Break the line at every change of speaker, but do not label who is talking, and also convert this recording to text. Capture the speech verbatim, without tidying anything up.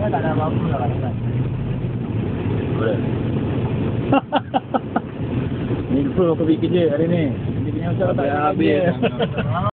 Saya tak ada apa-apa lah kan.
Boleh. Ni full aku bikin je hari ni. Ini punya usaha tak habis.